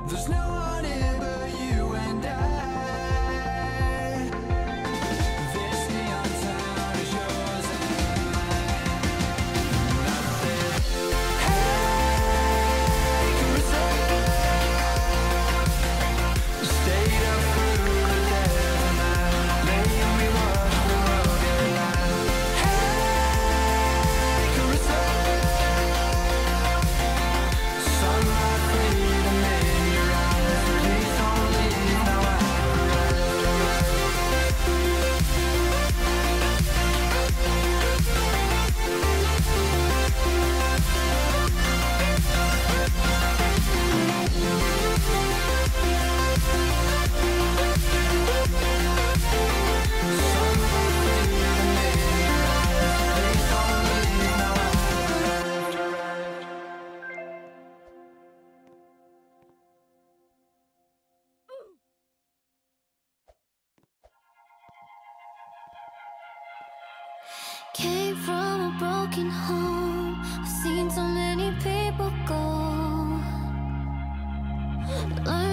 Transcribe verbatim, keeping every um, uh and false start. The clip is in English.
There's no one here but you and I. This neon town is yours and mine. And I said, hey, Carissa. Stayed up through the dead of night, made me watch the world get light. Hey, Carissa. Sunlight, freedom in your eyes. Please don't leave, now I've Came from a broken home. I've seen so many people go. Learned